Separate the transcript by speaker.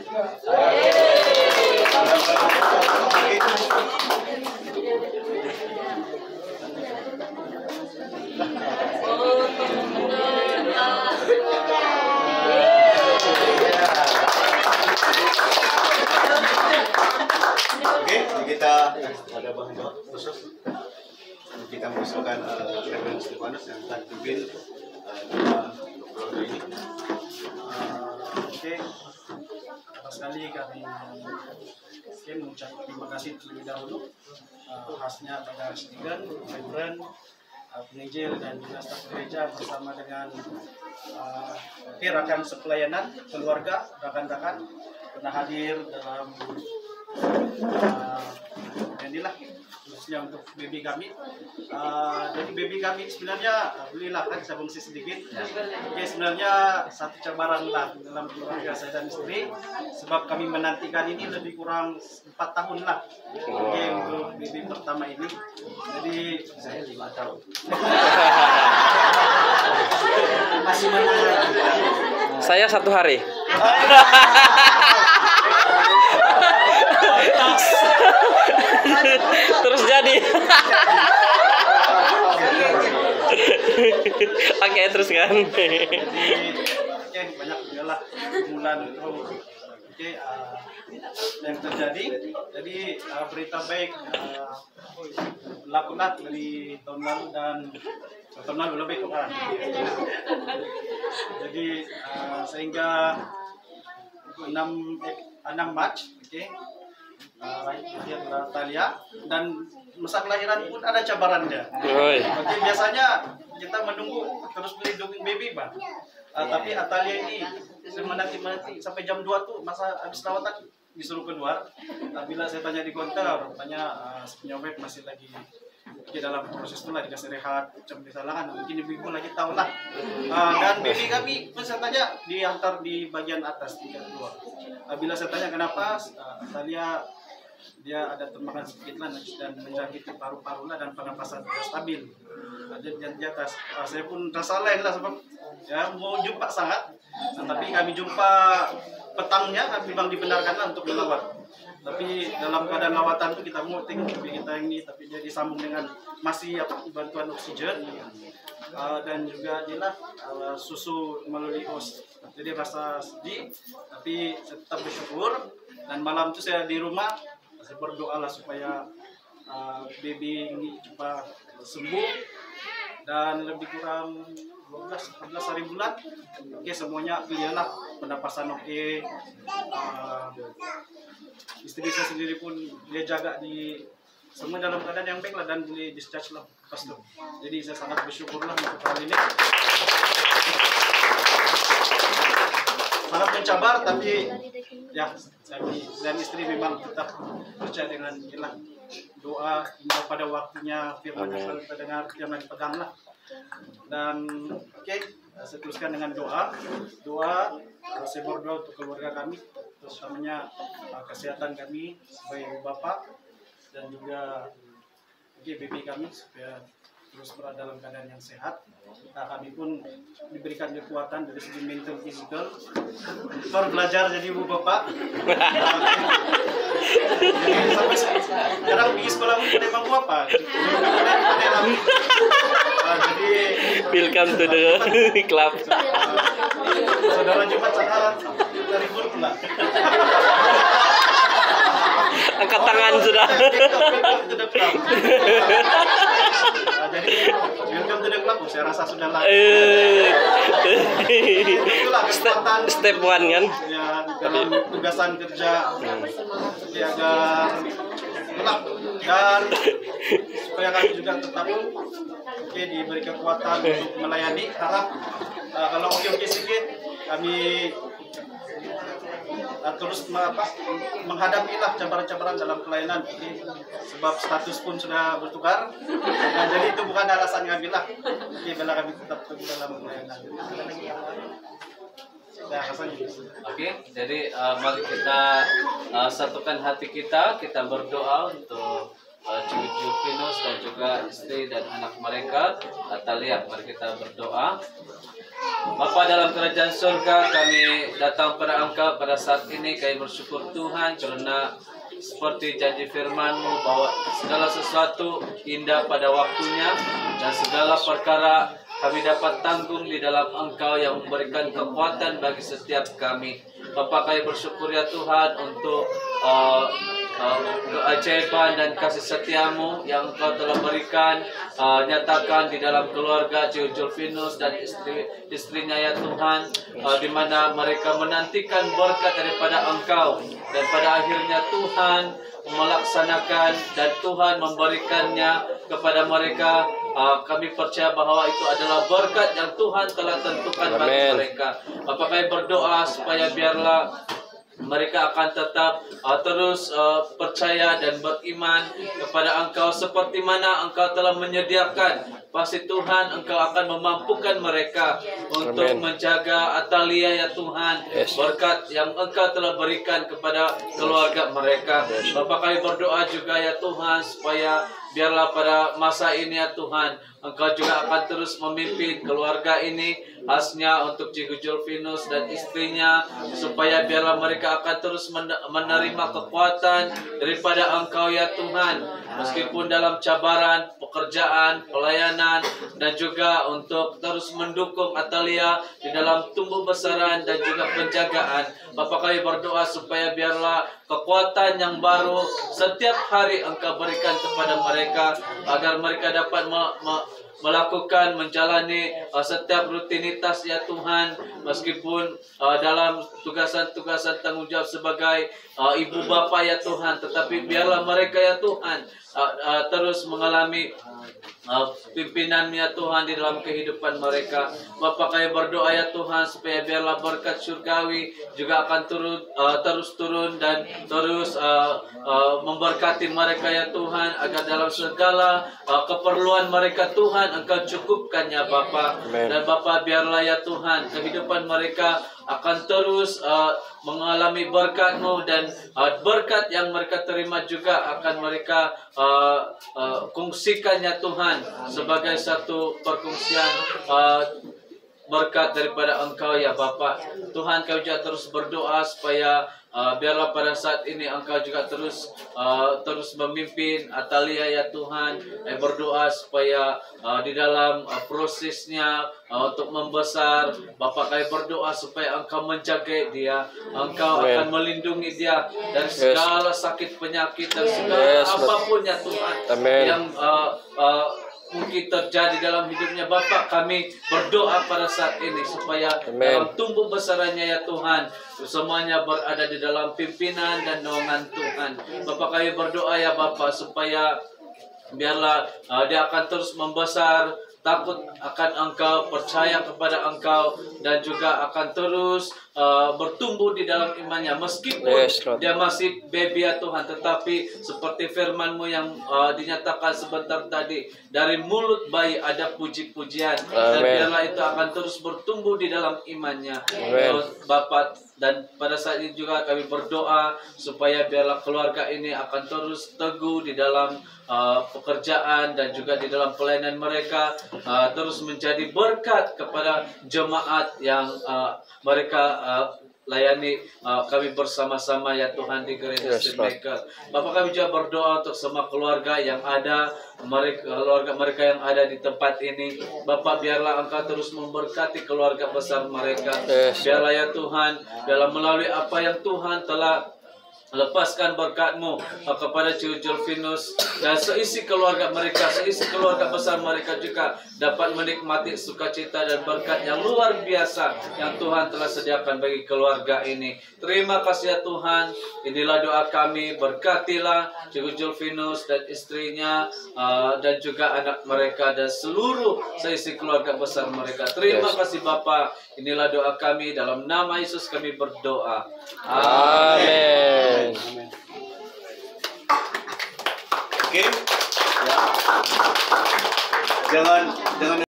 Speaker 1: Oke, kita ada bahan khusus. Kita mengusulkan Reverend Stefanus yang akan pimpin keluarga ini.
Speaker 2: Oke, pertama sekali kami mengucap terima kasih terlebih dahulu khasnya pada Stegan, Reverend, penginjil dan juga staf gereja bersama dengan rekan sepelayanan, keluarga, rekan-rekan pernah hadir dalam inilah khususnya untuk baby kami. Jadi baby kami sebenarnya belilah kan saya fungsi sedikit. Oke, sebenarnya satu cabaran lah dalam keluarga saya dan istri, sebab kami menantikan ini lebih kurang 4 tahun lah. Oke, untuk baby pertama ini. Jadi saya 5 tahun. Masih menanti.
Speaker 3: Saya 1 hari. Terus jadi. Oke, terus kan.
Speaker 2: Oke, banyak juga lah bulan itu. Oke, yang terjadi. Jadi berita baik berlakulah dari tahun lalu dan tahun lalu lebih kan. Jadi sehingga 6 Maret, oke. Lahir Talia dan masa kelahiran pun ada cabarannya. Oke, biasanya kita menunggu terus melindungi baby, Pak. Tapi Atalia ini menanti sampai jam 2 tuh masa habis rawatan disuruh keluar. Bila saya tanya di konter, rupanya penyobek masih lagi dalam proses itu lah, dikasih rehat, macam kesalahan. Mungkin ibu-ibu lagi tahu lah. Dan baby kami pun saya tanya diantar di bagian atas tingkat 2. Bila saya tanya kenapa, Atalia dia ada termakan sedikit lah dan menjangkiti paru-paru lah dan pernapasan stabil. Ada di atas. Saya pun rasa lain lah sebab ya mau jumpa sangat. Tapi kami jumpa petangnya, kami memang dibenarkan lah untuk melawat. Tapi dalam keadaan lawatan itu kita mau tengok baby kita ini, tapi dia disambung dengan masih bantuan oksigen dan juga jelas susu melalui os. Jadi rasa sedih, tapi saya tetap bersyukur. Dan malam itu saya di rumah, saya berdoa lah supaya baby ini cepat sembuh dan lebih kurang 12 hari bulan. Oke, semuanya clear lah, pernapasan oke. Istri saya sendiri pun dia jaga di semua dalam keadaan yang baik lah dan boleh discharge lah pas itu. Jadi saya sangat bersyukur lah untuk hal ini. Sangat mencabar, tapi ya kami dan istri memang tetap percaya dengan ilah doa hingga pada waktunya firman yang selalu kita dengar jangan dipegang lah. Dan oke, saya teruskan dengan doa. Saya berdoa untuk keluarga kami, terutamanya kesehatan kami sebagai bapak dan juga baby kami supaya terus berada dalam keadaan yang sehat. Kami pun diberikan kekuatan dari segi mental, fisikal, untuk belajar jadi ibu bapak. Jadi sampai sekarang pergi sekolah pun memang apa? Jadi
Speaker 3: Welcome to the club.
Speaker 2: Saudara Jumat sangat dari pun pula.
Speaker 3: Angkat tangan sudah.
Speaker 2: Jadi welcome to the club, saya rasa sudah lah.
Speaker 3: Step 1 kan?
Speaker 2: Ya, dalam tugasan kerja agar gelap dan supaya kami juga tetap diberi kekuatan untuk melayani. Harap kalau oke sedikit kami terus menghadapi lah cabaran-cabaran dalam pelayanan, sebab status pun sudah bertukar. Jadi itu bukan alasan kami lah, bila kami tetap dalam pelayanan.
Speaker 4: Oke, jadi mari kita satukan hati kita berdoa untuk Cucu Venus dan juga istri dan anak mereka Atalia. Mari kita berdoa. Bapa dalam kerajaan surga, kami datang pada Engkau pada saat ini. Kami bersyukur Tuhan karena seperti janji firman-Mu bahwa segala sesuatu indah pada waktunya dan segala perkara kami dapat tanggung di dalam Engkau yang memberikan kekuatan bagi setiap kami. Bapa, kami bersyukur ya Tuhan untuk keajaiban dan kasih setia-Mu yang Engkau telah berikan, nyatakan di dalam keluarga Julfinus dan istrinya ya Tuhan, di mana mereka menantikan berkat daripada Engkau, dan pada akhirnya Tuhan melaksanakan dan Tuhan memberikannya kepada mereka. Kami percaya bahwa itu adalah berkat yang Tuhan telah tentukan bagi mereka. Bapa, kami berdoa supaya biarlah mereka akan tetap terus percaya dan beriman kepada Engkau seperti mana Engkau telah menyediakan. Pasti Tuhan, Engkau akan memampukan mereka untuk menjaga Atalia ya Tuhan. Berkat yang Engkau telah berikan kepada keluarga mereka. Bapak, kami berdoa juga ya Tuhan supaya biarlah pada masa ini ya Tuhan, Engkau juga akan terus memimpin keluarga ini, khasnya untuk Cikgu Julfinus dan istrinya, supaya biarlah mereka akan terus menerima kekuatan daripada Engkau ya Tuhan, meskipun dalam cabaran, pekerjaan, pelayanan, dan juga untuk terus mendukung Atalia di dalam tumbuh besaran dan juga penjagaan. Bapak, kami berdoa supaya biarlah kekuatan yang baru setiap hari Engkau berikan kepada mereka, agar mereka dapat melakukan, menjalani setiap rutinitas ya Tuhan, meskipun dalam tugasan-tugasan tanggung jawab sebagai ibu bapa ya Tuhan, tetapi biarlah mereka ya Tuhan terus mengalami pimpinan ya Tuhan di dalam kehidupan mereka. Bapak, kami berdoa ya Tuhan supaya biarlah berkat surgawi juga akan terus turun dan terus memberkati mereka ya Tuhan, agar dalam segala keperluan mereka Tuhan Engkau cukupkannya Bapak. Dan Bapak, biarlah ya Tuhan kehidupan mereka akan terus mengalami berkat-Mu, dan berkat yang mereka terima juga akan mereka kongsikannya Tuhan sebagai satu perkongsian berkat daripada Engkau ya Bapa. Tuhan, kami juga terus berdoa supaya biarlah pada saat ini Engkau juga terus memimpin Atalia ya Tuhan. Kami berdoa supaya di dalam prosesnya untuk membesar, Bapak, kami berdoa supaya Engkau menjaga dia, Engkau akan melindungi dia dari segala sakit penyakit dan segala apapun ya Tuhan yang mungkin terjadi dalam hidupnya. Bapak, kami berdoa pada saat ini supaya dalam tumbuh besarannya ya Tuhan, semuanya berada di dalam pimpinan dan naungan Tuhan. Bapak, kami berdoa ya Bapak supaya biarlah dia akan terus membesar, takut akan Engkau, percaya kepada Engkau, dan juga akan terus bertumbuh di dalam imannya, meskipun dia masih baby ya Tuhan, tetapi seperti firman-Mu yang dinyatakan sebentar tadi, dari mulut bayi ada puji-pujian, dan biarlah itu akan terus bertumbuh di dalam imannya Bapak. Dan pada saat ini juga kami berdoa supaya biarlah keluarga ini akan terus teguh di dalam pekerjaan dan juga di dalam pelayanan mereka, terus menjadi berkat kepada jemaat yang mereka layani kami bersama-sama ya Tuhan di Gereja Sinmaker. Bapak, kami juga berdoa untuk semua keluarga yang ada, keluarga mereka yang ada di tempat ini. Bapak, biarlah Engkau terus memberkati keluarga besar mereka. Biarlah ya Tuhan, biarlah melalui apa yang Tuhan telah lepaskan berkat-Mu kepada Cikgu Julfinus dan seisi keluarga mereka, seisi keluarga besar mereka juga dapat menikmati sukacita dan berkat yang luar biasa yang Tuhan telah sediakan bagi keluarga ini. Terima kasih ya Tuhan. Inilah doa kami, berkatilah Cikgu Julfinus dan istrinya dan juga anak mereka dan seluruh seisi keluarga besar mereka. Terima kasih Bapa. Inilah doa kami, dalam nama Yesus kami berdoa. Amin.
Speaker 1: Oke. Ya. Jangan